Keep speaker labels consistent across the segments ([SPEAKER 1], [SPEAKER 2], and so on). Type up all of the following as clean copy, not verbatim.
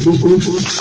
[SPEAKER 1] beaucoup.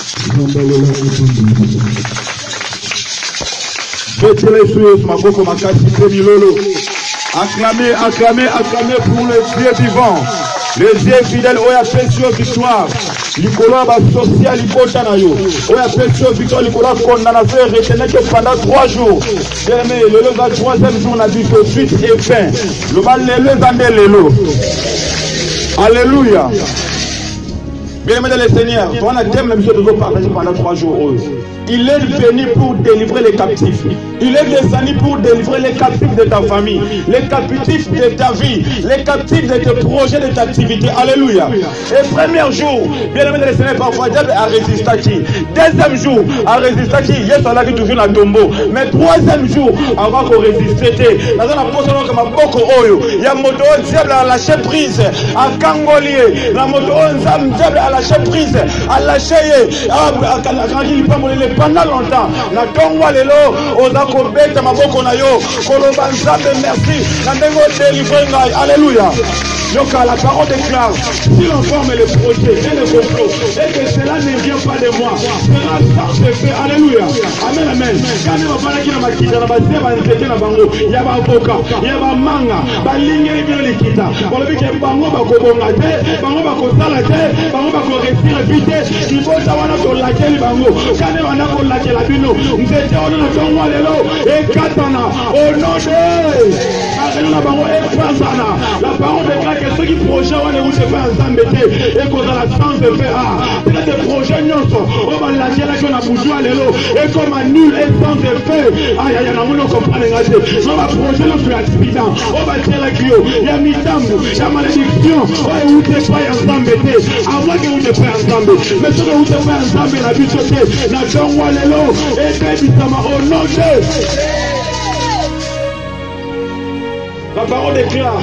[SPEAKER 1] Mettez les souhaits, ma beaucoup, ma casse, Milolo. Acclamez, acclamez, acclamez pour le Dieu vivant. Le Dieu fidèle, on appelle sur victoire. L'Icola va social, l'Icotanayo. On appelle sur victoire, l'Icola condamnation et retenez que pendant 3 jours. Bien aimé, le 3e jour, on a dit que suite et fin. Le mal, le lot. Alléluia. Bien aimé le Seigneur, on a thème la mission de nous partager pendant 3 jours. Il est venu pour délivrer les captifs. Il est descendu pour délivrer les captifs de ta famille, les captifs de ta vie, les captifs de tes projets, de ta activité. Alléluia. Et premier jour, bien aimé le Seigneur, parfois diable a résisté à qui. 2e jour, a résisté à qui. Yes, on a qui toujours dans le tombeau. Mais 3e jour, avant qu'on résiste, dans la poste comme un boko oyo, il y a moto diable à lâcher prise, à Kangolier, la moto diable à lâcher prise, à lâcher, pendant longtemps. Na tongwa lelo, oza kobeta maboko na yo, koloba nzambe merci, na ndengo délivrer ngai. Alléluia. Donc la parole déclare, si l'on forme le projet et le complot, et que cela ne vient pas de moi, cela se fait. Alléluia. Amen, amen. Quand on va parler de ma kita, on va dire que bango, il y a un avocat, il y a un manga, balingue et bien les kita. On le dit que bango va kobongate, bango va kosalate, bango va korespire vite, il faut savoir que la keli bango, quand on a pour la kela bino, nous étions on a tongwa lelo, et katana, au nom de, la parole déclare que ceux qui projettent on se fait ensemble et qu'on a la chance de faire peut-être des projets on va lâcher là qu'on a bourgeois l'élo et comme un nul et sans effet aïe aïe on comprend les gars on va projeter notre accident on va dire la cryo il y a mitambo il y a malédiction on où te pas ensemble avant que vous te fait ensemble mais ceux que vous te fait ensemble la vie sauter la tongwa l'élo et que dit ça au nom de la parole déclare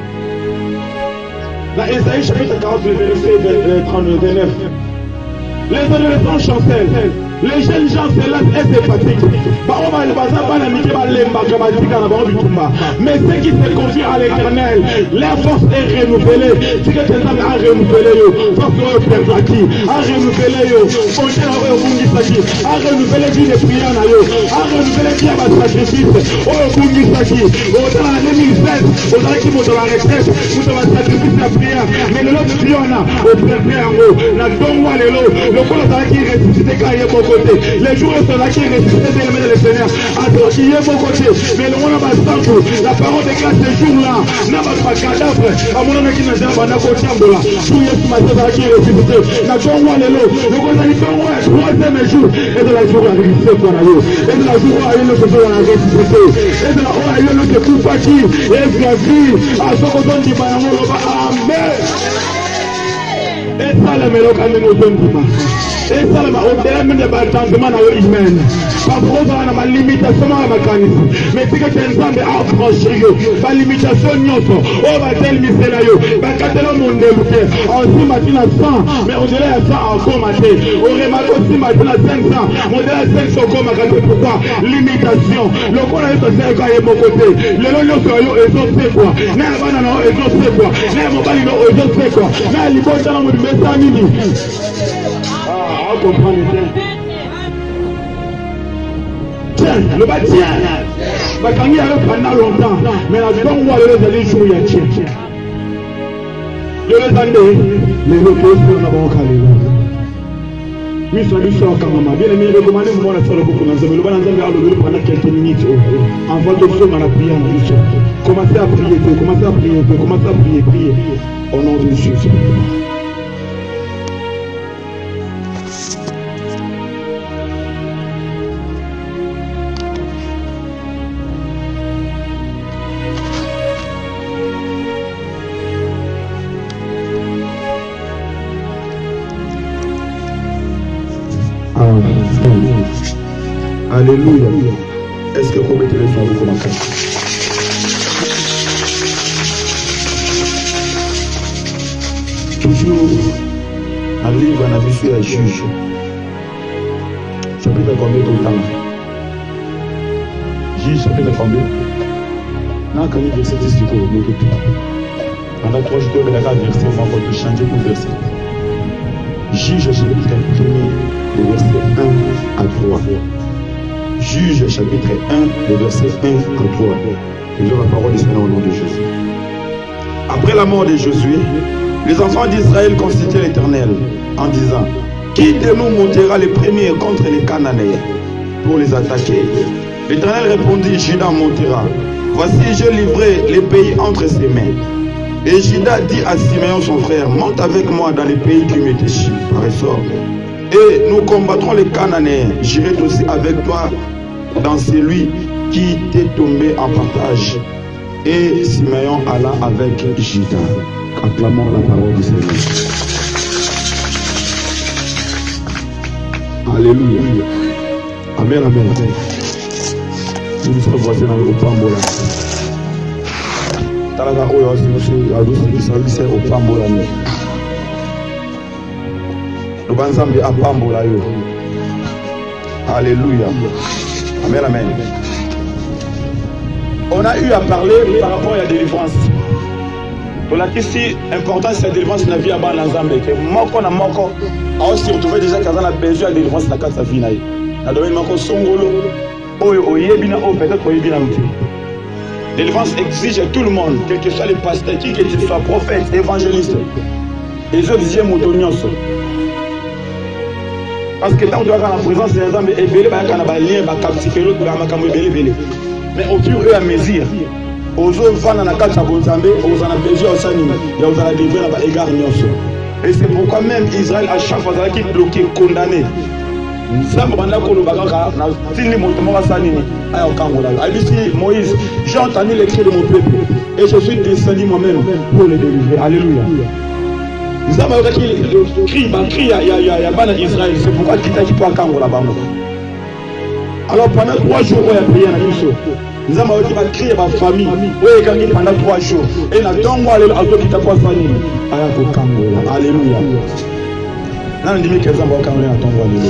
[SPEAKER 1] dans Ésaïe chapitre 40, verset 39. Les adolescents chancellent, les jeunes gens se lassent et se fatiguent. Mais ceux qui se confient à l'Éternel, leur force est renouvelée. Ce que tu as renouvelé, force pervertie, à renouveler, à renouveler vie de prière, à renouveler vie à ma sacrifice, au Bungisaki, au dans la 2016, au dans qui monte la retraite, au dans la sacrifice la prière, mais le lot de Fiona, au préfet en haut, la Dongwa le lot, le col qui est ressuscité quand il est mon côté, les jours sont là qui est ressuscité dans les mains de Seigneur, à toi qui est mon côté, mais le monde va s'en la parole déclare ces jours-là, n'a pas cadavre, à mon nom qui n'a jamais côté en là, tout est ce matin qui est ressuscité, la Dongwa le lot, le col qui est Dongwa, 3e jour, et de la jour à résister pour la et de la jour à le faire la ressuscité, et de la jour à le faire tout parti, et gravir, à ce qu'on donne du bain, amen. Et ça, le mélo quand nous sommes et ça, au-delà même de l'attendement à l'humaine. Parfois, on a ma limitation à ma mécanisme. Mais si quelqu'un semble approcher, ma limitation, on va tel misélio, quand on monde débuté, on s'y matin à 100, mais on dirait à 100 encore matin. On remarque aussi matin à 500, on dirait à 500 encore matin. Pourquoi? Limitation. Le corps est passé à mon côté. Le long c'est quoi? Mais avant, non, c'est quoi? Mais mon bali, c'est quoi? Mais l'hypothèse, on me met ça à midi. Ah, on comprend les temps. Tiens, le bâtiment. Quand il y a pendant longtemps, mais la vie on voit les jours, il y a tiens. Je les attendais, les autres on a bon calé. Oui, ça lui sort quand même. Bien aimé, recommandez moi la soirée beaucoup dans le bon ensemble à l'eau pendant quelques minutes. En voie de son à la prière. Commencez à prier, commencez à prier, commencez à prier, prier. Au nom de Jésus. Alléluia. Est-ce que vous mettez les femmes comme un cas? Toujours, un livre en habitué à juge. Chapitre combien tout le temps? Juge, chapitre combien? Non, quand il verset 10 du coup, pendant 3 jours, il y a un verset, on va changer pour verset. Juge chapitre 1, le verset 1 à 3. Juge chapitre 1, le verset 1 à 3. Lisons la parole du Seigneur au nom de Jésus. Après la mort de Josué, les enfants d'Israël constituaient l'Éternel en disant: qui de nous montera les premiers contre les Cananéens pour les attaquer? L'Éternel répondit: Juda montera. Voici, j'ai livré les pays entre ses mains. Et Juda dit à Siméon son frère: monte avec moi dans les pays qui m'étaient chers par essor. Et nous combattrons les Cananéens. J'irai aussi avec toi dans celui qui t'est tombé en partage. Et Siméon alla avec Juda. Acclamons la parole du Seigneur. Alléluia. Amen, amen. Nous sommes voisins dans le Pambola. Talaga oyo aussi au Pambola. Nous banzambi à Pambola yo. Alléluia. Amen, amen. On a eu à parler par rapport à la délivrance. Pour la question importante, c'est la délivrance de la vie à Banazambe. Que moko na moko a aussi retrouvé déjà quand on a besoin de délivrance dans sa vie. Na domaine moko songolo oyo oyebina o peut-être oyebina mutu. Délivrance exige tout le monde, quel que soit les pasteurs, qui que tu sois prophète, évangéliste. Les autres disaient moutonios. Parce que tant que tu as la présence des hommes, et belé ba kana ba lien ba captiquer l'autre ba makambo belé. Mais au fur et à mesure, aux autres fans dans la carte à Bozambe, aux en a besoin au Sani, il y a aux en a délivré là-bas égard Nyonso. Et c'est pourquoi même Israël à chaque fois qui est bloqué, condamné. Moïse, j'ai entendu les cris de mon peuple et je suis descendu moi-même pour les délivrer. Alléluia. Nous avons cri, il y a Israël. C'est pourquoi tu t'as dit pour un là-bas. Alors pendant 3 jours, on a prié à la mission. Nous avons crié ma famille. Pendant 3 jours. Et nous avons dit alléluia. Nous dit que nous avons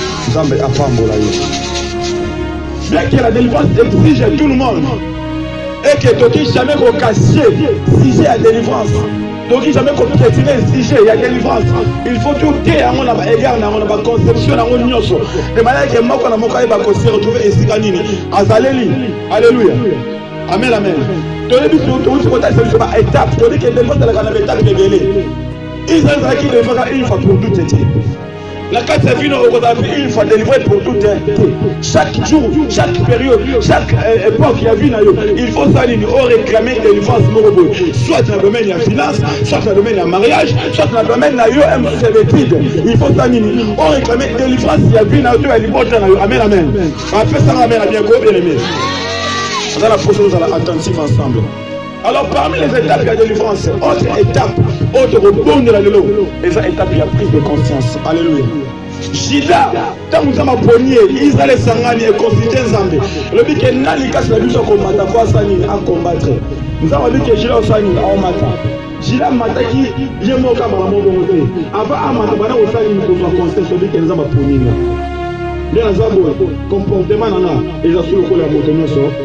[SPEAKER 1] bien que la délivrance exige tout le monde et que tu jamais qu'on casse si à délivrance. Donc jamais qu'on piétine si il y a délivrance. Il faut tout que on a égard on a conception on nyonso. De manière que moi quand on va se retrouver ici kanini azaleli. Alléluia. Amen amen. Tu as vu tout c'est une étape. Tu dis que délivrance dans la étape de belé. Israël qui devra une fois pour tout était. La carte est venue une fois délivrée pour tout un temps. Chaque jour, chaque période, chaque époque, il y a vu, il faut ça, il faut réclamer délivrance. Soit dans le domaine de la finance, soit dans le domaine de la mariage, soit dans le domaine de la il faut ça, il faut réclamer délivrance. Il y a vu, il y a liberté. Amen, amen. Après ça, amen, bien aimé. Dans la prochaine, nous allons attentifs ensemble. Alors, parmi les étapes de la délivrance, autre étape, autre rebond de la lelo, et ça, étape, il y a prise de conscience. Alléluia. Jida, tant que nous avons pogné, Israël et Sangani et constitué Zambé. Le but que Nalika, c'est la mission qu'on m'a à combattre. Nous avons dit que Jida au Sani, on m'a Jida Mataki, j'ai mon camarade, mon côté. Avant, Amatabana au Sani, nous avons conscience, celui que nous avons pogné. Bien, nous avons comportement, et ça, sur le coup, la montagne,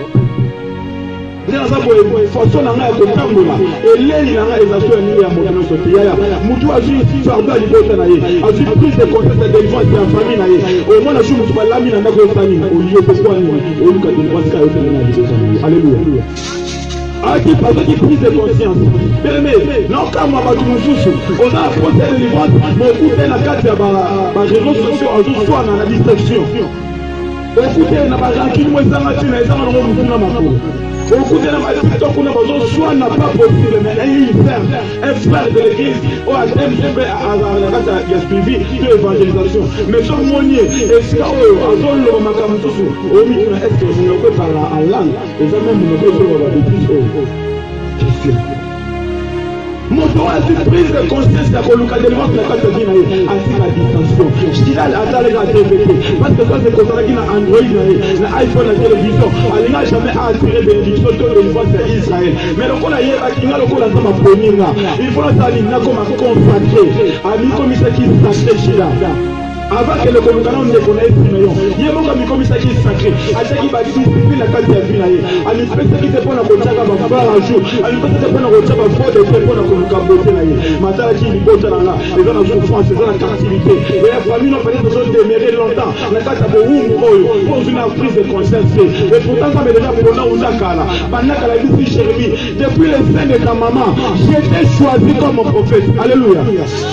[SPEAKER 1] façon nanga kotambola eleli nanga ezasua nini ya moto nyonso yaya mutu azwi fardo ya libota na ye azwi prise de conscience ya délivrance ya famille na ye omona su mutu balami na ndako yosani olie pokwa nini oluka délivrance ka yosani na libota na ye alléluia aki bazaki prise de conscience bien-aimé nokama bato mosusu oza na procès de délivrance mokute na kati ya baréseaux sociaux azoswana na distraction okute na barankini mo ezanga ntina ezanga nango mutu na makolo. Beaucoup de gens soit n'a pas possible, mais un frère de l'église, ou un MGB qui a suivi de l'évangélisation. Mais son monnier, est-ce que le Makamutosu, au milieu, est-ce que vous ne pouvez parler en langue, et ça même, vous ne pouvez pas parler de plus. Moto a prise de conscience de Koluka délivrance de la carte de vie ainsi la distinction. Je dis là, attendez la TVT. Parce que ça, c'est comme ça qu'il y a Android, l'iPhone, la télévision. Elle n'a jamais attiré bénédiction de délivrance d'Israël. Mais le coup, il y a le coup, il faut la salir, comme consacré. Ami comme ça qui s'appelle Jida. Avant que le communicant ne connaisse Simeon, il y a beaucoup de commissaires qui sont sacrés. À ce qui va discipliner la carte de vie, à l'espèce qui te prend à côté de la barre à jour, à l'espèce qui te prend à côté de la faute de te prendre à côté de la matin qui est beau là, les gens en souffrance, les gens en captivité. Et la famille n'a pas besoin de demeurer longtemps. La carte a beaucoup pour une prise de conscience. Et pourtant, ça me déjà pour là où Nakala. Nakala dit Jérémie, depuis le sein de ta maman, j'ai été choisi comme prophète. Alléluia.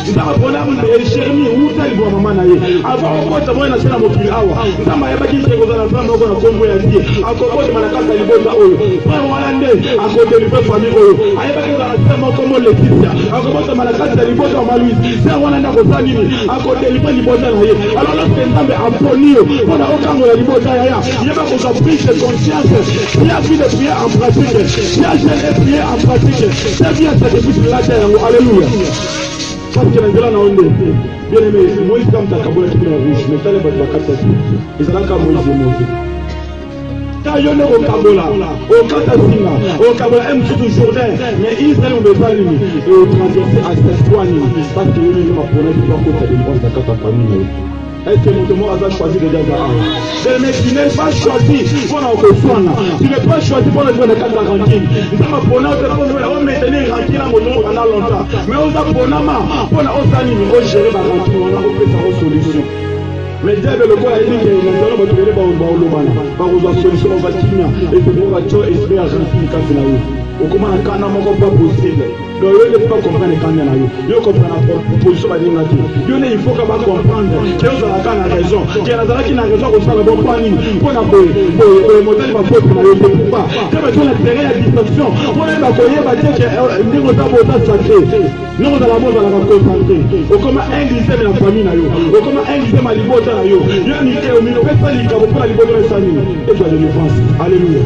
[SPEAKER 1] Jérémie, où t'as le maman naïe? Avant on voit moi na sala mokili awa ndama ya baki ke kozala nzambe ko na kombo ya die akoko de malakata libonda oyo frère wana nde akote lipe famille oyo ayeba ke kozala nzambe komo Laetitia akoko de malakata libonda wa Louis frère wana nda kozala nini akote lipe libonda na ye alors lorsque nzambe aponi yo pona okango la libonda ya ya yeba ko prise de conscience bien vu de prier en pratique bien jeûner prier en pratique c'est bien cette église là alléluia. Parce que les gens ont bien aimé, Moïse comme ta cabola qui est rouge, mais t'as les bonnes vacances, ils ont qu'à Moïse et Moïse. Quand il y a au Kabola, au Katasina, au Kabola, aime tout le Jourdain, mais Israël ne veut pas lui, et au transverser à cette fois, parce que lui, il m'a promis de pas côté de bonnes vacances à famille. Est-ce que mon témoin a choisi de dire ça? Mais tu n'es pas choisi pour la reçoire. Tu n'es pas choisi pour le faire de carte ranking. Nous avons pour nous maintenir ranking à mon nom pendant longtemps. Mais on a pour nous pour la gérer la ranking, on a fait sa solution. Mais Dieu le quoi il dit que nous allons retrouver par aux solutions on va tenir et que nous allons espérer à ranking quand c'est là où. Au comment un canard n'est pas possible. Donc il ne faut pas comprendre les canards là. Il faut comprendre la position de l'humanité. Il faut qu'on va comprendre que nous avons la raison. Que nous avons la raison pour faire le bon plan. Pour le modèle va faire pour le bon pas. Que nous avons l'intérêt à distraction. Pour les accueillir va dire que nous avons sacré. Nous avons la mort dans la concentrer. Au comment inglisser la famille là. Au comment inglisser ma liberté là. Il y a une idée au milieu. Personne ne peut pas la liberté de sa vie. Et tu as de défense. Alléluia.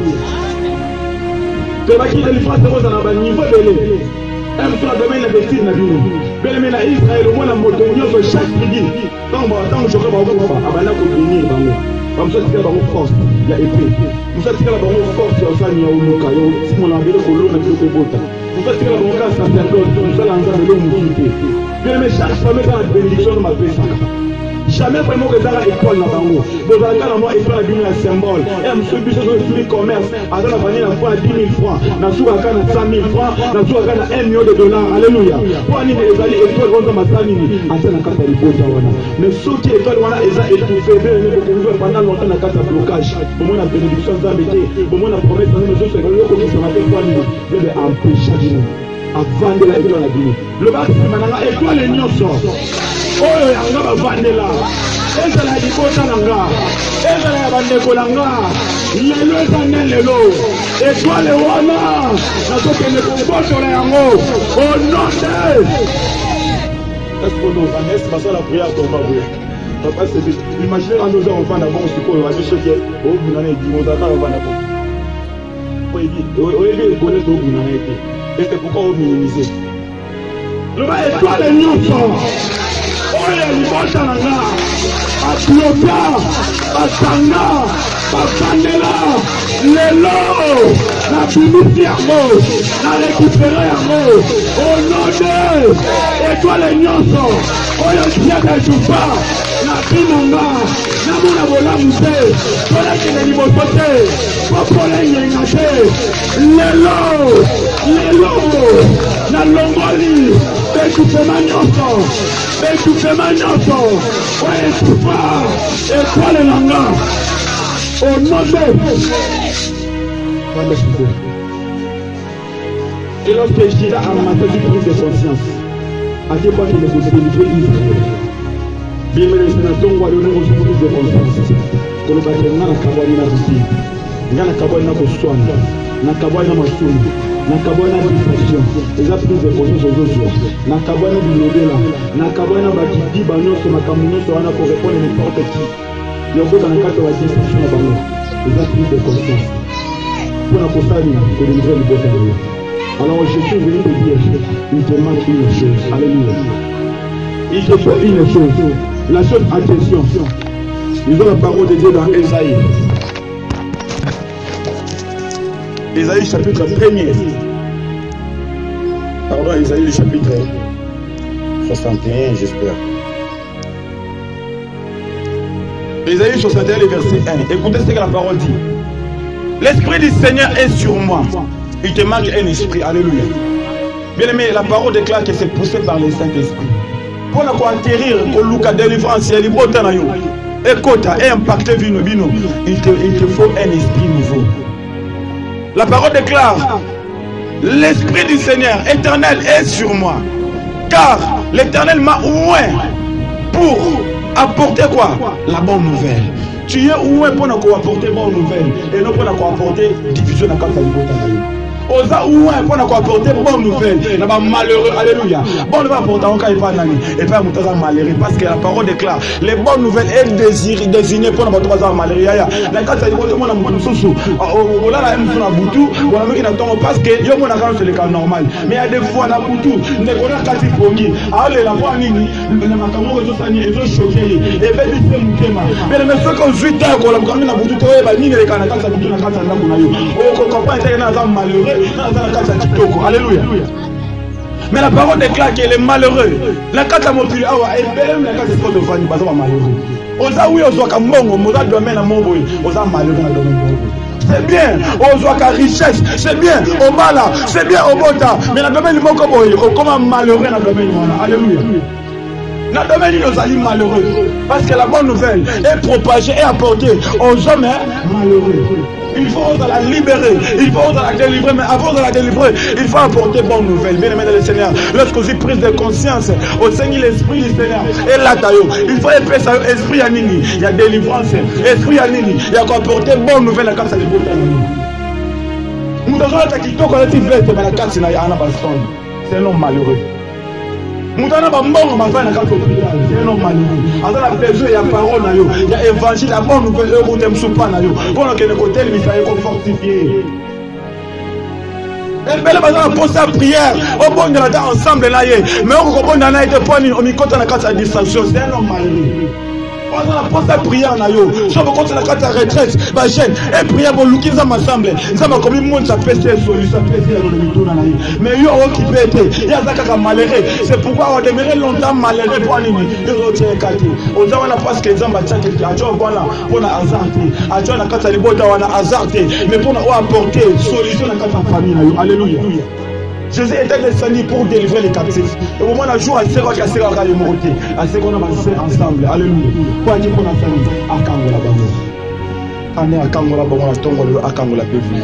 [SPEAKER 1] Tu vas quitter les France dans un niveau de l'île. Un peu de domaine de style, bien mais Israël, au moins la moto, chaque midi. Tant que je vais voir, Abana peut venir dans nous. Comme ça, c'est la force, il y a épée. Nous sommes la force, il y a Osani, il y a Oluka, il y a Simon Labelo, il y a Bota. Nous sommes la bonne sacerdoce, nous sommes l'ensemble de l'homme. Bien mais chaque famille dans la bénédiction de ma paix. Jamais vraiment que ça a école dans le vous avez quand même école à un symbole. Et je suis obligé de faire commerce. À la famille, la fois 10 000 francs. Dans le cas, 100 000 francs. Dans le cas, 1 million de dollars. Alléluia. Pour aller les alliés, étoile, on va s'aligner. À la carte de l'hypothèse. Mais ceux qui étoile, on a étouffé. Pendant longtemps, la carte de blocage. Pour moi, la bénédiction d'habiter. Pour moi, la promesse de nos autres, c'est que nous sommes en train d'empêcher de nous. Avant de la étoile à Guinée. Le bas, c'est étoile et nion sort. Oh, il y a un vandela. Et ça l'a dit pour ça, et ça l'a bandé pour l'anga. Il y a le sandel de l'eau. Et toi, le wana. La soque ne peut pas sur les angos. Au nom de. Est-ce que nous allons passer la prière pour nous? Papa, c'est imaginez à nos enfants d'abord, c'est quoi? On va dire que au bout d'un an, ils vont attendre avant d'abord. Au lieu de connaître au bout d'un an, et c'est pourquoi on minimise. Le bas est toi, les nions. Oye libota nanga aplota batanga batandela lelo na bimisi yango na récupérer yango au nom de étoile nyonso oyo tiaka jupa na binanga na mona bolamu te tolakende liboso te popola nyenga te lelo na longoli bekupema nyonso bekupema nyonso oyetupa étoile nanga au nom de et lorsque Jida a maté du prise de conscience à quel point il faut délivrer Israël bien mais c'est un wa donner aux prise de conscience que le bâtiment na kabali na buti ngana kabali na koswana na kabali na masumu na kabali na distraction les prises de conscience aux autres na kabali na bilobela na kabali na bakidi banyoso makambo nyonso wana pour répondre n'importe qui yoko dans le cadre de la distraction na bango les prises de conscience pour la postale pour délivrer le bon. Alors Jésus est venu te dire, il te manque une chose. Alléluia. Il te faut une chose. La chose, attention. Ils ont la parole de Dieu dans Ésaïe. Ésaïe chapitre 1er. Pardon, Ésaïe le chapitre 61, j'espère.
[SPEAKER 2] Ésaïe 61, verset 1. Écoutez ce que la parole dit. L'Esprit du Seigneur est sur moi. Il te manque un esprit. Alléluia. Bien aimé, la parole déclare que c'est poussé par le Saint-Esprit. Pour atterrir au Luca délivrance, il y a écoute, et impacter vino. Il te faut un esprit nouveau. La parole déclare: l'Esprit du Seigneur éternel est sur moi. Car l'Éternel m'a oint pour apporter quoi? La bonne nouvelle. Tu es oint pour apporter bonne nouvelle et non pour apporter division dans le cadre. Osa ouin pour apporter bonne nouvelle. Malheureux, alléluia. Bonne nouvelle pour et pas nani. Et pas moutosa malheureux. Parce que la parole déclare: les bonnes nouvelles est désignées pour notre malheureux. La carte a dit que mon amour sous. Voilà la M sur la boutou. Voilà mais qui n'attend parce que yo mon account c'est le cas normal. Mais il y a des fois la boutou. Ne connaît pas si pongi. Alors la voix nini. Le macamo que ça ni est choqué. Et ben dit c'est mukema. Mais le monsieur qu'on 8 ans qu'on la camine la boutou toi ba nini le kana kasa boutou na kasa na kuna yo. O ko comprendre que na malheureux. Alléluia. Mais la parole déclare qu'il est malheureux. La carte à mon fils, et même la carte de Fanny, pas malheureux. Osa oui, osa kamongo, mosa domaine à mon boy, osa malheureux dans le domaine. C'est bien, osa ka richesse, c'est bien, au mala, c'est bien, au bota. Mais la domaine du moko boy, comment malheureux dans le domaine. Alléluia. Dans le domaine, nous sommes malheureux. Parce que la bonne nouvelle est propagée et apportée aux hommes malheureux. Il faut la libérer, il faut la délivrer, mais avant de la délivrer, il faut apporter bonne nouvelle. Bien aimé dans le Seigneur, lorsque vous avez prise de conscience au Seigneur, l'Esprit du Seigneur est là, il faut épeler ça, esprit à Nini, il y a délivrance, esprit à Nini, il y a qu'à apporter bonne nouvelle à la carte de Bota. Nous devons être qui toque la tivette, mais la carte c'est un homme malheureux. Moutana bambongo mafanya na kato hospital. C'est un homme malheureux. Alors la besoin il y a parole na yo, il y a évangile, la bonne nouvelle au côté msupa na yo. Pour que le côté il soit fortifié. Elle belle bazana pour sa prière. Au bon de la ensemble là yé. Mais on comprend na été poni au micro na kata distraction. C'est un homme malheureux. On a posé la prière na yo. Si on compte la carte retraite, bah jeune, et prière pour nous qui nous assemblent. Ça m'a comme monde ça peut se solution, ça peut se dans le tour na yo. Mais yo qui peut être, il y a ça qui malheureux. C'est pourquoi on demeurer longtemps malheureux pour nini. Yo tient kati. On dit on a parce que zamba tchaki a jo bona pour na azarté. A jo na kata libota wana azarté, mais pour na apporter solution na kata famille na yo. Alléluia. Jésus était descendu pour délivrer les captifs. Et au moment où jour, il s'est rendu à ce qu'on a monté, à ce qu'on a passé ensemble. Alléluia. Pour dire qu'on a fait à Kangola Bango. On est à Kangola Bango, à Tongo, à Kangola Bévu.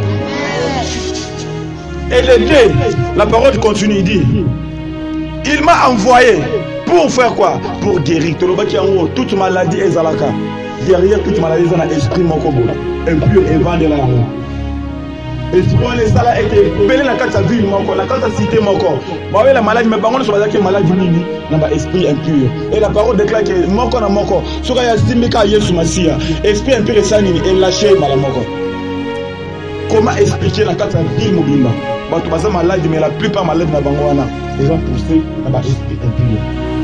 [SPEAKER 2] Et le deux, la parole continue, il dit: il m'a envoyé pour faire quoi? Pour guérir. Toute maladie est zalaka. Derrière toute maladie, il y a un esprit monkobo. Impur et vendre la rue. Et si on est là et que belé la carte ville moko, la carte cité moko. Moi la maladie mais bango so bazaki maladie nini na ba esprit impur. Et la parole déclare que moko na moko, soka ya simika Yesu Masia, esprit impur et ça nini et lâcher mala moko. Comment expliquer la carte ville mobimba? Bato baza maladie mais la plupart malades na bango wana, ils ont poussé na ba esprit impur.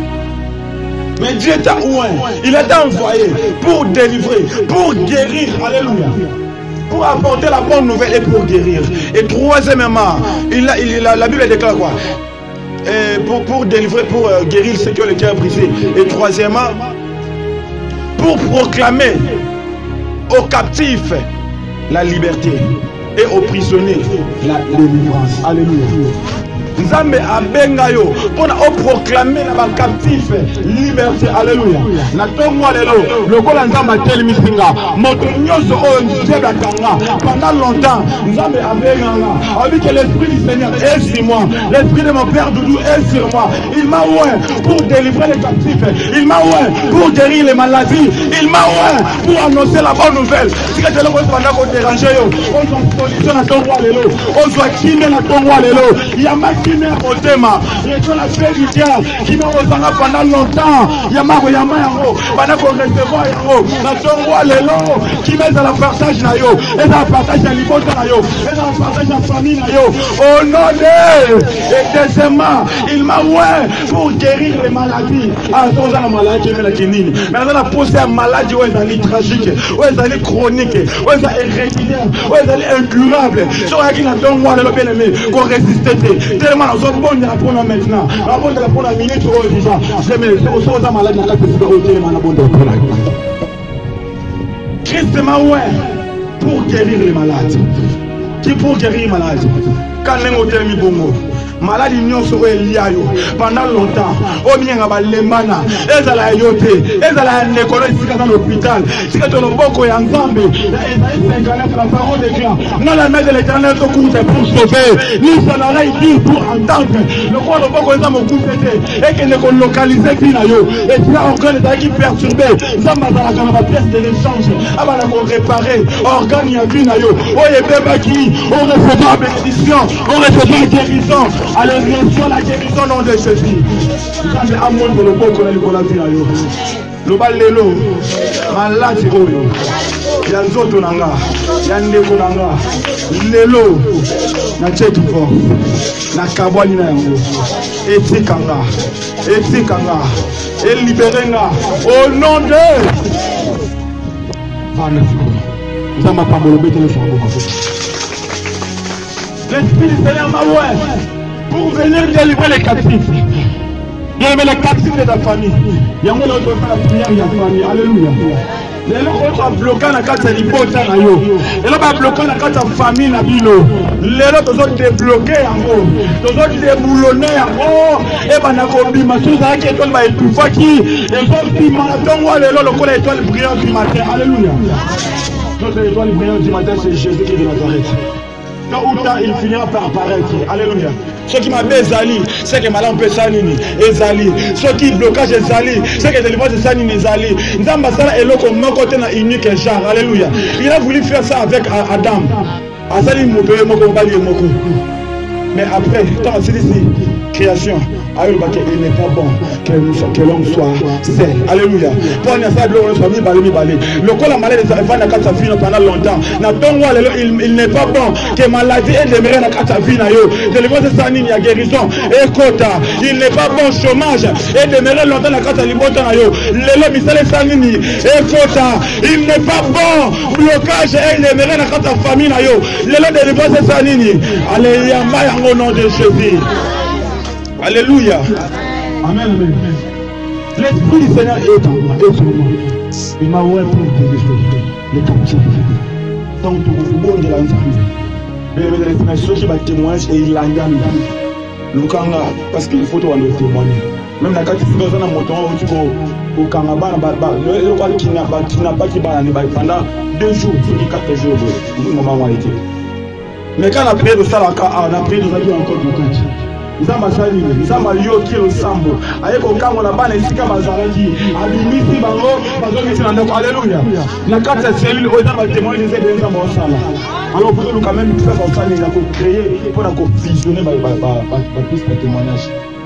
[SPEAKER 2] Mais Dieu t'a oint, il a été envoyé pour délivrer, pour guérir. Alléluia. Pour apporter la bonne nouvelle et pour guérir. Et troisièmement, la Bible déclare quoi? Pour délivrer, pour guérir ceux qui ont le cœur brisé. Et troisièmement, pour proclamer aux captifs la liberté et aux prisonniers la délivrance. Alléluia. Nzambe abenga yo pour proclamer la captif liberté. Alléluia. Na tomwa lelo lokola nzamba telemi singa moto nyoso o nzeba kanga pendant longtemps nzambe abenga nga avec que l'esprit du Seigneur est sur moi, l'esprit de mon père Doudou est sur moi. Il m'a oint pour délivrer les captifs, il m'a oint pour guérir les maladies, il m'a oint pour annoncer la bonne nouvelle. Si que tu le vois pendant qu'on dérange yo on s'en position na tomwa lelo on soit kimé na tomwa lelo yama Motema, et la paix du cœur qui m'a osanga pendant longtemps. Yamako Yama Yango, Banako recevoir Yango, la tombe lelo, qui met dans la partage na yo, et dans la partage à l'ibota na yo, et dans la partage à la famille na yo. Au nom de, et deuxièmement, il m'a oint pour guérir les maladies. Ah, c'est la maladie, mais la guérir. Mais on a posé à maladie, où elle est tragique, où elle est chronique, où elle est héréditaire, où elle est incurable. Sur la qui n'a pas moi, le bien aimé, qu'on résiste. Tellement nous sommes bons à prendre maintenant. La bonne de la prendre minute au déjà. C'est aux malades dans la petite hôtel, on a bon de Christ m'a ouvert pour guérir les malades. Qui pour guérir les malades? Quand les bongo. Malade nyonso eliayo pendant longtemps o mienga balemana ezala yote ezala nekolo sika dans l'hôpital sika to loboko ya nzambe la parole déclare non la main de l'Éternel te court pour sauver ni son oreille dit pour entendre le roi loboko eza mokupete et que ne localiser kina yo et tu as organe qui perturbé nzamba za la pièce de l'échange abana ko réparer organe ya kina yo o yebeba ki on recevra bénédiction on recevra guérison. Alors, la guérison non de Jésus. Quand amour de l'oboko na likola vina yo. Le balelo malade oyo. Ya nzoto nanga, ya ndeko nanga. Lelo na chetu fort. Na kabwani na yango. Etikanga. Etikanga. Et libérenga au nom de l'Esprit du Seigneur m'a ouvert pour venir délivrer les captifs. Délivrer les captifs de ta famille. Il y a un moment où on fait la prière, il y a la famille. Alléluia. Les gens qui sont bloqués dans la carte de l'hypothèse. Les gens qui sont bloqués dans la carte de famille. Les gens qui sont débloqués. Les gens qui sont déboulonnés. Et les gens qui sont l'étoile brillante du matin. Alléluia. Notre étoile brillante du matin, c'est Jésus qui est de Nazareth. Tôt ou tard, il finira par apparaître. Alléluia. Ceux qui m'appellent Ezali, ceux qui m'appellent Sanini, Ezali. Ceux qui blocage Ezali, ceux qui délivrent Sanini, Ezali. Nzamba Sala est là comme mon côté unique genre. Alléluia. Il a voulu faire ça avec Adam. Azali Moupe, Moko Bali et Moko. Mais après, tant c'est ici, création, il n'est pas bon que l'homme soit seul. Alléluia. Pour un instant, l'homme soit mis balé. Le corps la maladie des enfants n'a qu'à sa vie pendant longtemps. Il n'est pas bon que maladie et demeurer n'a qu'à sa vie. Délivrance de sa ligne, il y a guérison. Et quota. Il n'est pas bon chômage et demeurer longtemps n'a qu'à sa libota. L'homme il s'est sa ligne. Et quota. Il n'est pas bon blocage et demeurer n'a qu'à sa famille. L'homme délivrance de sa ligne. Alléluia. Au nom de Jésus. Alléluia. Amen. Amen. L'Esprit du Seigneur est en moi. Il m'a ouvert pour délivrer les captifs. Donc, tout le monde est là. Ceux qui va témoigner et il l'a gagné. Lukanga, parce qu'il faut témoigner. Même la carte de la moto, au Kangaba, le n'a pas qui va pendant 2 jours, 4 jours. Le moment où il était. Mais quand on a prié de ça, on a prié de ça encore de catch. Nous avons sali, nous avons yo qui le sambo. Avec au cas où on a ban ici comme Azaraki, à l'unité bango, bango qui est alléluia. La carte cellule, on a témoigné des aides dans mon salle. Alors pour nous quand même faire comme ça, il a créé pour la visionner ma piste de témoignage.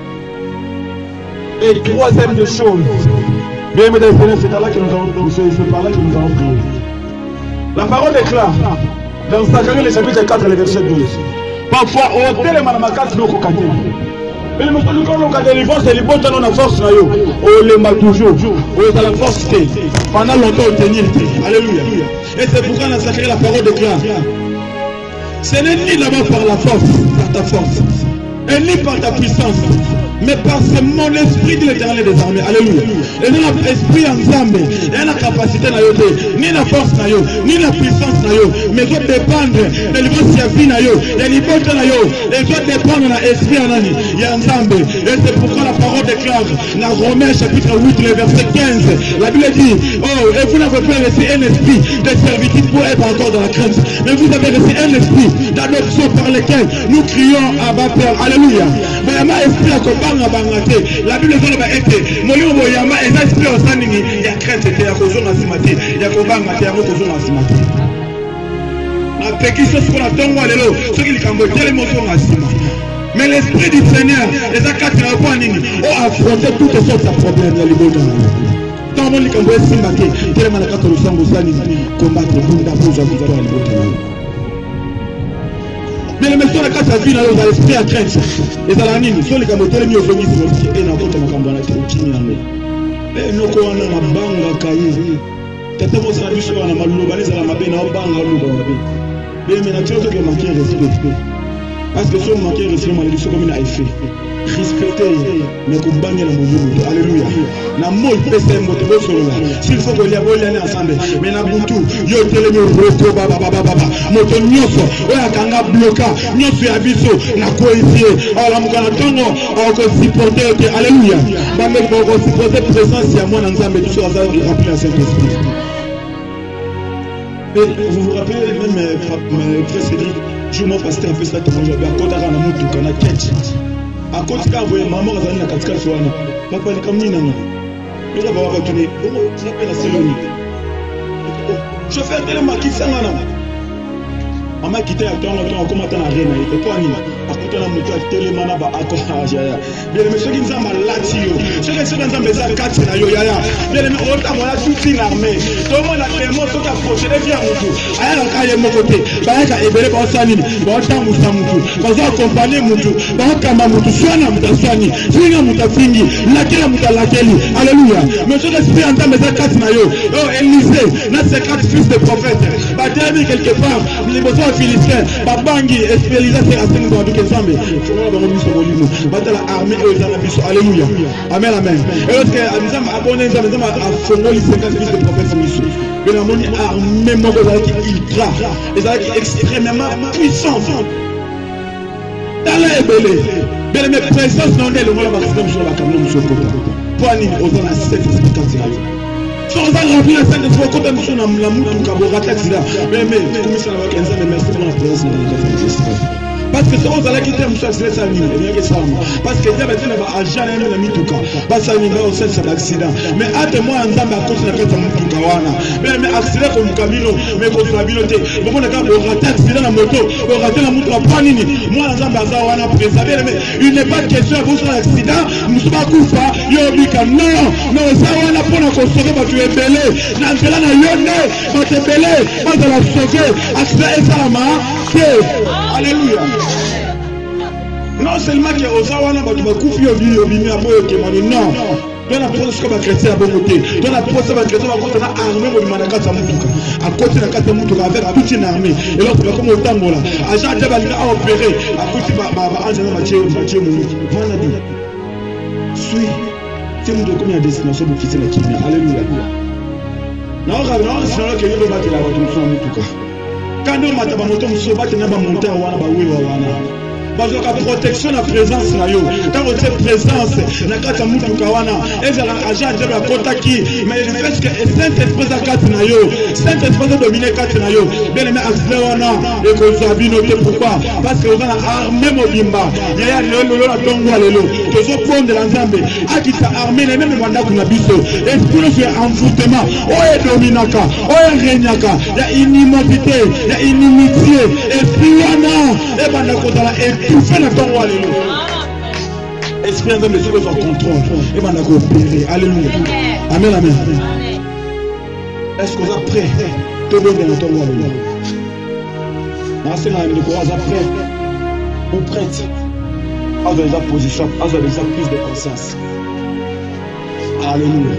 [SPEAKER 2] Et troisième des choses, bien mesdames et messieurs, c'est par là que nous avons prié. La parole est claire. Dans Zacharie, le chapitre 4, le verset 12. Parfois, on télé manamakati no kokate. Mais le monsieur nous a délivré, c'est le bon temps de force. On les m'a toujours. On a la force. Pendant longtemps, on tenir. Alléluia. Et c'est pourquoi on a sacré la parole de clair. Ce n'est ni d'abord par la force, par ta force, et ni par ta puissance, mais par mon esprit de l'Éternel des armées. Alléluia. Et dans l'esprit ensemble, il y a la capacité, ni la force, ni la puissance, mais doit dépendre de l'esprit de vie, de l'hypothèse, et doit dépendre de l'esprit il y a ensemble. Et c'est pourquoi la parole déclare, dans Romains chapitre 8, le verset 15, la Bible dit, oh, et vous n'avez pas reçu un esprit de servitude pour être encore dans la crainte, mais vous avez reçu un esprit d'adoption par lequel nous crions à bas Père. Alléluia. Mais il y a un esprit à combattre. La Bible dit que Moyo Moyama est un esprit au sein de la crainte, il y a cause en simati, il y a cause en simati. La pétition sur la tombe, ce qui est les motos en simati. Mais l'esprit du Seigneur, les actes de la foi, ont affronté toutes sortes de problèmes dans le monde. Tant que les Camboués simati, tellement la carte de sang au sein combattre le monde pour la victoire dans le monde. Mais les messieurs, la vie dans l'esprit à crainte. Et dans la ligne, sur les camotés, mieux venus sur et dans votre macambana qui est au et nous, on a la banga caillé. Tata vous a dit sur la malou, balise à la mabé, n'a pas mais la chose qui est manqué respect. Parce que si on manque respect, malédiction comme il a fait.
[SPEAKER 3] respecter mais kumbanya na mutu. Alléluia. Na moi pesa moto bo solo la. S'il faut que les ensemble mais na butu yo telemi roko baba moto nyoso oya kanga bloka nyoso ya biso na koisie ala mukana tongo ko supporter que alléluia. Ba me ko supporter présence ya mwana nzambe tout ça va rappeler à Saint-Esprit. Vous vous rappelez même frère Cédric, je m'en pasteur un peu ça tout j'avais à côté à mutu kana ketch. À côté ka voye maman azali na katika swana. Papa ni kamni nana. Nous avons retourné. On appelle la Célonie. Chauffeur de la maquille sangana. Maman quitté à temps comment t'en as rien et toi ni à côté la moto télémana ba akora ya. Bien mais ceux qui nous ont malatio. Ceux qui sont dans maison 4 na yo ya. Bien mais autant voilà tout une armée. Tout le monde a tellement tout approché les bien mutu. Aya la kaye mon côté. Ba ka ebele ba sani. Ba ta musa mutu. Ba za accompagner mutu. Ba kama mutu swana mutaswani. Finga mutafingi. Lakela mutalakeli. Alléluia. Mais ceux qui sont dans maison 4 na yo. Oh Élisée, na c'est 4 fils de prophètes. Ba termine quelque part. Les besoins Philistin, Babangi, Espérisa, c'est la scène de Nzambe. Alléluia. Amen, amen. Et lorsque nous avons abonné, nous avons fondé les 50 fils de prophètes Missou. Mais nous avons armé mon ultra, et extrêmement puissant. Dans la ébélé, mais mes présences n'ont pas le monde à maximum sur la caméra, sur le côté. Poignée aux gens à 7 explications. Sans remplir la scène de fois, quand on a la mouton, on va rater là. Mais, comme ça, on va 15 ans, mais merci pour la présence de la parce que ça va quitter mon choix, c'est ça, parce que Dieu va dire à jamais la mituka, parce que va au sein de l'accident. Mais attends-moi en dame à cause de la carte mituka wana. Mais accident comme Camino, mais comme Fabiloté. Bon, on a quand on rate accident la moto, on rate la moto à Panini. Moi, en dame à Zawana préservé, mais il n'est pas question à vous sur l'accident. Nous sommes pas coupa, yobika. Non, Zawana pour la construire, tu es belé. Nantela na yone, tu es belé, tu la sauver. Accident et salama, alléluia. Non seulement que Ozawana va couper au bimi à moi que non. Dans la procès comme chrétien à bon côté. Dans la procès comme chrétien à côté de l'armée de Manakata Mutuka. À côté de la Kata Mutuka avec toute une armée. Et l'autre comme au Tangola. Agent Jabalina a opéré à côté de Angela Mathieu Mounou. Voilà dit. Suis. C'est nous de combien de destination pour quitter la Kenya. Alléluia. Non, sinon que nous battre la voiture sur Mutuka. Quand nous matons moto muso battre na ba monter wana ba wewa wana. Parce que la protection de la présence là yo. Quand on dit présence, na kata mutu kawana, et la agent de la kotaki, mais le fait que Saint-Esprit a kata na yo, Saint-Esprit a dominé kata na yo. Bien aimé accélérona et que ça bi noté pourquoi? Parce que on a armé mobimba. Il y a le la tongo lelo. Que ce point de l'ensemble, a qui t'a armé les mêmes mandats qu'on a biso. Esprit fait envoûtement. Oh et dominaka, oh et regnaka. Il y a inimité, il y a inimitié. Esprit wana et bandakota et tout fait le temps. Alléluia. Esprit de Dieu soit contrôle. Et maintenant coopérer. Alléluia. Amen, amen. Est-ce qu'on est prêt? Tout le monde est dans ton roi. C'est là où on est prêt ou prête à des positions, à des prises de conscience. Alléluia.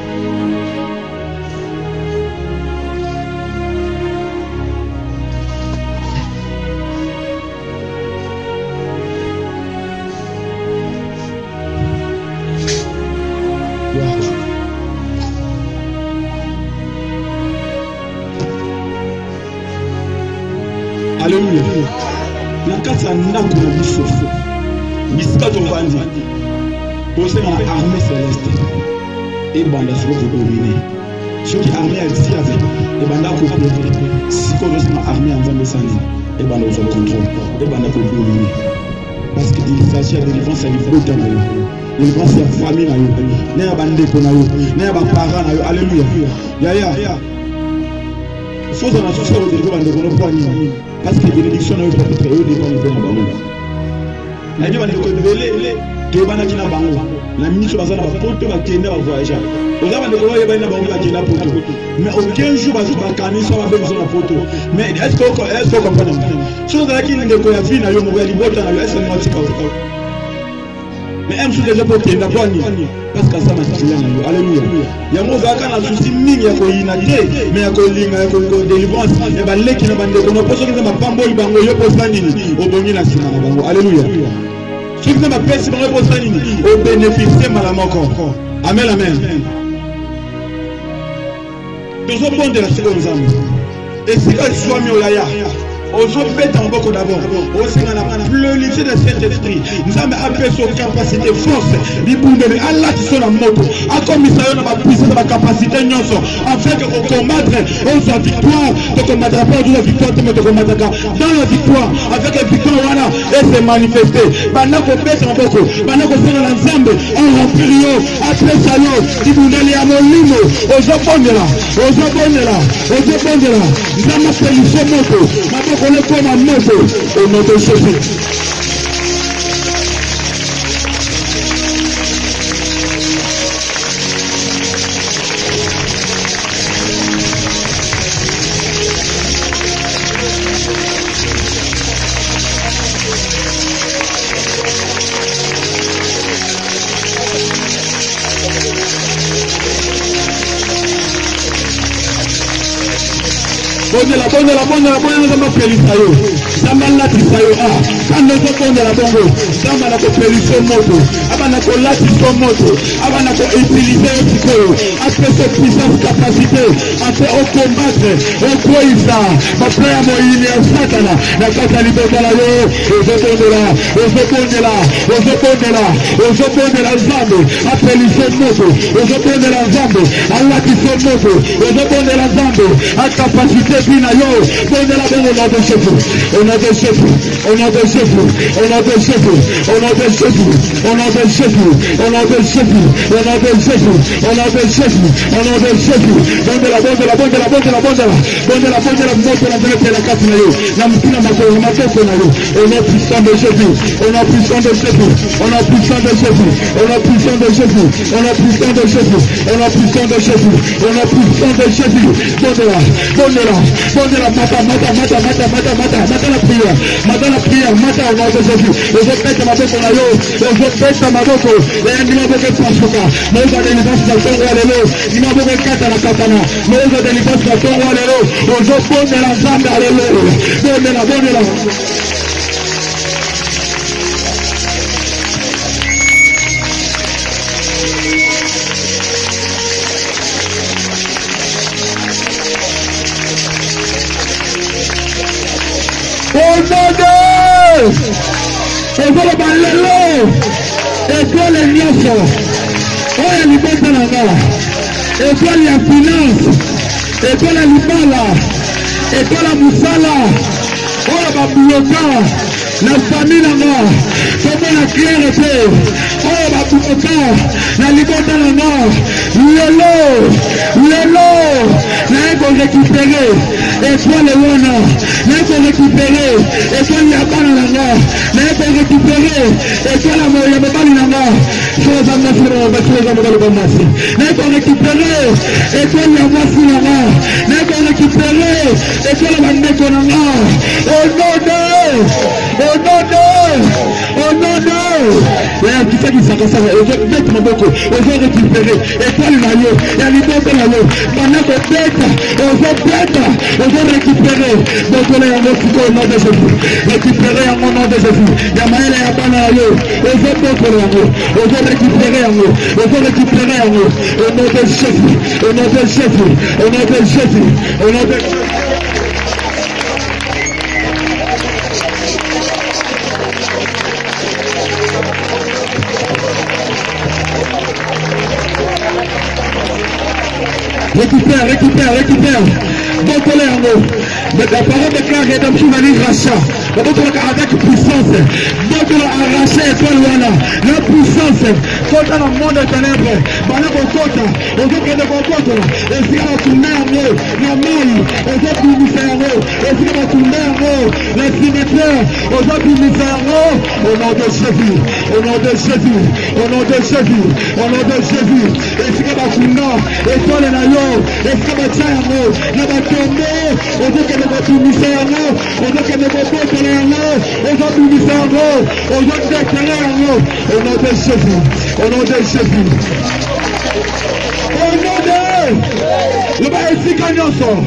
[SPEAKER 3] Alléluia. La carte a n'a que le biso. Bisca de Vandi. Pour ça, on a armée céleste. Et banda sur vous dominer. Ceux qui armée à Diavé. Et banda pour pleurer. Si qu'on a armée en Zambesani. Et banda au contrôle. Et banda pour dominer. Parce qu'il s'agit de délivrance à l'Ivoire. Délivrance à la famille. N'est pas bandé pour nous. N'est pas parent. Alléluia. Ya. Il faut que nous soyons de poignée. Parce que les bénédictions n'ont pas été créées devant le Bénin. La vie va nous révéler que les Bénin qui n'ont pas la ministre va s'en apporter va tenir à voyager. Aux hommes de Gaulois, il va y avoir qui n'a pas de mais aucun jour va se faire canner sans avoir besoin de photo. Mais est-ce qu'on comprend? Si on a qui n'a pas de vie, n'a pas de liberté, n'a pas de liberté. Mais un jour déjà pour tenir à voyager. Parce que ça m'a dit, alléluia. Il y a un souci mini à Koyinate, mais à Kolinga, à délivrance, il y a des gens qui n'ont pas de qu'on a posé dans ma pambo, il va me poser au bon la semaine. Alléluia. Ce qui m'a fait, c'est au bénéficier malamoko. Amen, amen. Nous avons bon de la seconde zame. Et si elle soit mis au yaya, on se fait en beaucoup d'abord. On s'est dans la pluralité de cet esprit. Nous avons appelé son capacité force. Allah qui sont la moto. A comme il s'agit de la puissance de la capacité, afin que on combattre, on soit victoire, de combattre pas de la victoire, mais de combattre dans la victoire, avec la victoire, voilà, et c'est manifesté. Maintenant qu'on pèse en beaucoup, maintenant qu'on fait l'ensemble, on remplit, après ça, il vous donne à mon limo, aux opponents, nous avons appelé ce moto. On est comme un moto au nom de Jésus. Bonne la Pelisayo. Zamala Tisayo. Quand nous sommes de la bongo, Zamala Pelisayo moto. Abanako Latiso moto. Abanako utiliser le psycho. Après cette puissance capacité, après au combattre, au poisa. Ma frère Moïse et Satana. La Catali Botalayo. Aux la Zambe. Après l'Iso moto. Aux la Zambe. Allah Tiso moto. Aux la Zambe. À capacité Binayo. Bonne la bonne au nom de Jésus. Au nom de Jésus. Au nom de Jésus. Au nom de Jésus. Au nom de Jésus. Au nom de Jésus. Au nom de Jésus. Au nom de Jésus. Au nom de Jésus. Au nom de Jésus. Bonne la bonne la bonne la bonne la bonne la bonne la bonne la moto la bonne la carte na yo. La mukina makolo matoko na yo. Au nom puissant de Jésus. Au nom puissant de Jésus. Au nom puissant de Jésus. Au nom puissant de Jésus. Au nom puissant de Jésus. Au nom puissant de Jésus. Au nom puissant de Jésus. Bonne la mata la prière, mata au nom de Jésus. Je pète ma boko na yo, je pète ma boko. Et ni ma boko pashoka. Moi je vais libérer ça ton roi lelo. Ni ma boko kata na katana. Moi je vais libérer ça ton roi lelo. Je bonne la zambe lelo. Bonne la. École balelo, école nyoso, oya libota nanga, école ya finance, école libala, école musala, oya babuloka, la famille nanga, comment la clarté, oya babuloka, la libota nanga, lelo, na eko récupérer, école wana, na eko récupérer, école ya bana nanga, na eko récupérer, école ya mobali nanga, chose à masi, na eko récupérer, école ya mwasi nanga, na eko récupérer, école ya bandeko nanga, au nom de qui fait qu'il s'accroche, on va mettre mon boko, on va récupérer, école na yo, ya libota na yo, pendant que bête, on va récupérer, donc on est en nom de Jésus, récupérer en nom de Jésus, ya maël ya bana yo, on va récupérer en haut, au nom de Jésus, au nom de Jésus, au nom de Jésus, au nom de Jésus. Récupère. Donc on est en haut. Mais la parole déclare rédemption dans les rachats. Donc on a avec puissance. Donc on a arraché étoile voilà. La puissance. Quand on a le monde des ténèbres. Pendant qu'on compte. On veut que nous compte. Et si on a tourné en haut. La maille. On veut que nous faire en haut. Et si on a tourné en haut. Les cimetières. On veut que nous faire en haut. Au nom de Jésus. Au nom de Jésus. Au nom de Jésus. Au nom de Jésus. Et si on a tourné. Étoile na yo. Et si on a tiré en haut. On va tomber. On veut que nous tournions en haut. On veut que nous tournions en haut. On va tourner en haut. On va déclarer en haut. Au nom de Jésus. Au nom de Jésus. Au nom de. Le bas ici quand nous sommes.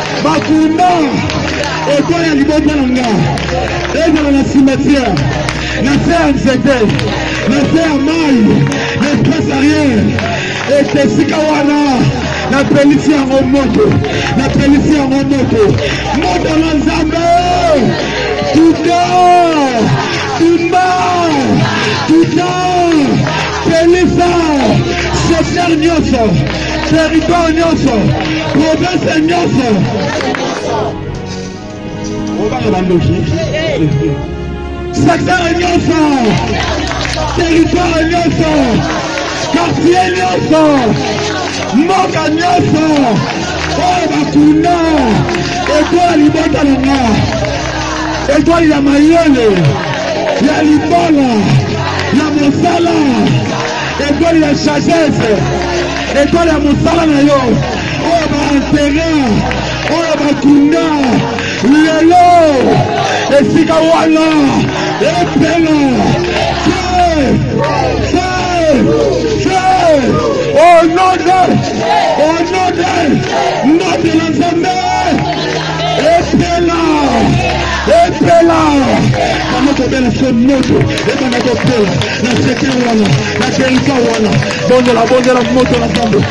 [SPEAKER 3] Bakuma. Et toi il y a libota nanga. Et dans la cimetière.
[SPEAKER 1] na se ya nzete, na se ya mai, n'espace rien. Esika wana napelisi yango moto, napelisi yango moto, moto na Nzambe. Tuta, pelisa, secteur nyonso, territoire nyonso, province nyonso. Secteur nyonso, territoire nyonso, quartier nyonso, mboka nyonso, oyo bakuna, etoile libota nanga, etoile ya mayele, ya libola, ya mosala, etoile ya sagesse, etoile ya mosala na yo, oyo baantera, oyo bakuna, lelo, esika wana, epela, au nom de notre Nzambe, epela, kama tobela ce moto, ebana kopela, na secteur wana, na territoire wana, bondela moto na Nzambe,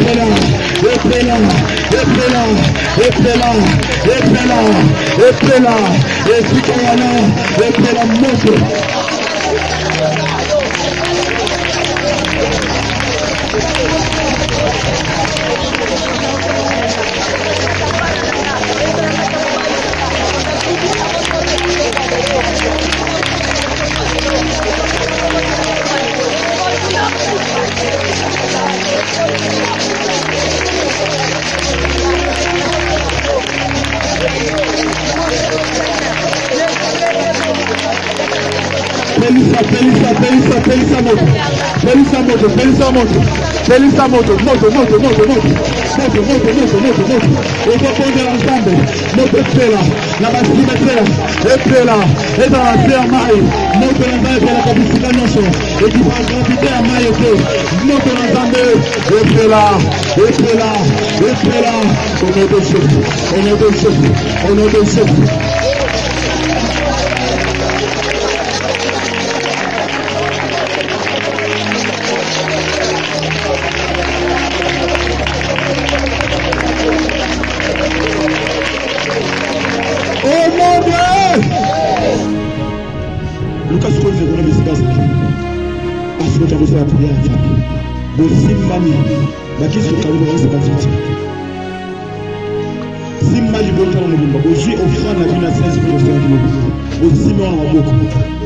[SPEAKER 1] epela, esika wana, epela moto. Pelisa moto. Okoponde l'ensemble, moto pela, na basimetrea, epela, eza na se ya mai, moto na Nzambe pela kabisika nyonso, ekipa gravité ya mai ete, moto na Nzambe, epela, au nom de Jésus. Lucas Cole de la Messias, parce que tu as besoin de prière. Simbani, Bakis de Kalou, c'est pas fini. Simbali, bon temps, on va aussi offrir la vie à 16 000 au Simon en beaucoup.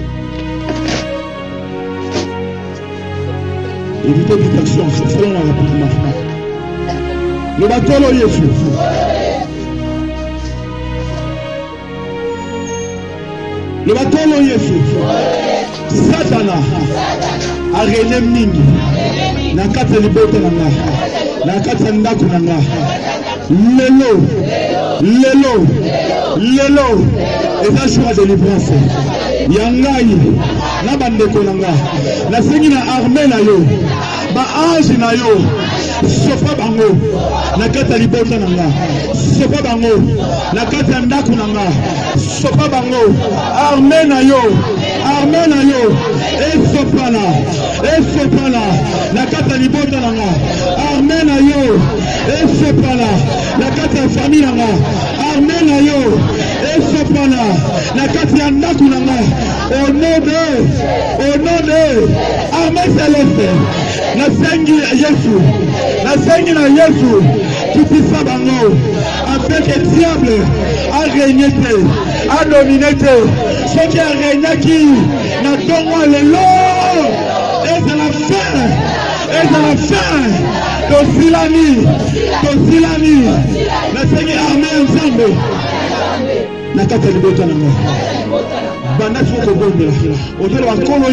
[SPEAKER 1] Évitez distraction, faisons rapidement. Le bateau, Jésus. Le bateau Yesu Satana a rené mingi na kati libota nanga na kati ndako nanga lelo eza jour de délivrance yangai na bandeko nanga na sengi na armée na yo ba ange na yo sofa bango na kati libota nanga sofa bango na kati ndako nanga sofa bango armée na yo esopana na kati libota nanga armée na yo esopana na kati famille nanga armée na yo esopana na kati ndako nanga au nom de armée céleste na sengi na Yesu tupisa bango avec le diable a régné a dominé ce qui a régné qui n'a pas le long et de la fin Tosilani na sengi armée ensemble na kata libota na moi banda soko bondela otelo bakolo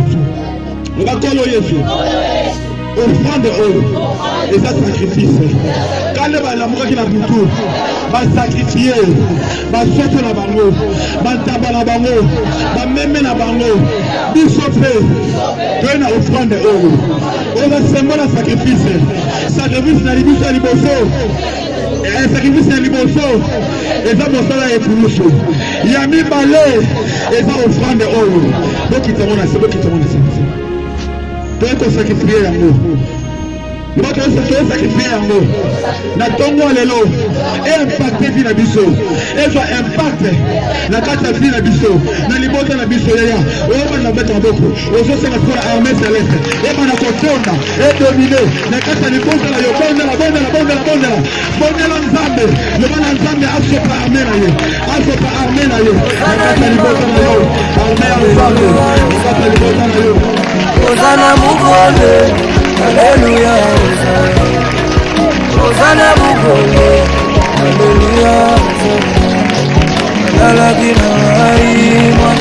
[SPEAKER 1] Yesu offrande oyo eza sacrifice kale balamukaki na butu basakrifie basoto na bango bantaba na bango bameme na bango biso mpe toye na offrande oyo ozasembola sacrifice na libiso ya liboso sacrifice ya liboso eza mosala ya epulusu
[SPEAKER 3] Yami Balé, et ça offrande oh. Donc il te rend c'est bon qui te rend ça. Donc on sacrifie l'amour. Donc on sacrifie l'amour. Na tongo lelo et impacter vie na biso. Et soit impact la carte vie na biso. Na libota na biso ya. On va mettre en beaucoup. On se sera pour armée céleste. Et on a contourna et dominer. Na carte libota la yobonda la bonda. Bonda la nzambe. Le bana nzambe aso pa armée na ye. Aso pa armée na ye. Na carte libota na yo. Armée nzambe. Na carte libota na yo.
[SPEAKER 4] Hosanna Mugole. Alléluia. Hosanna Mugole. Alléluia. La la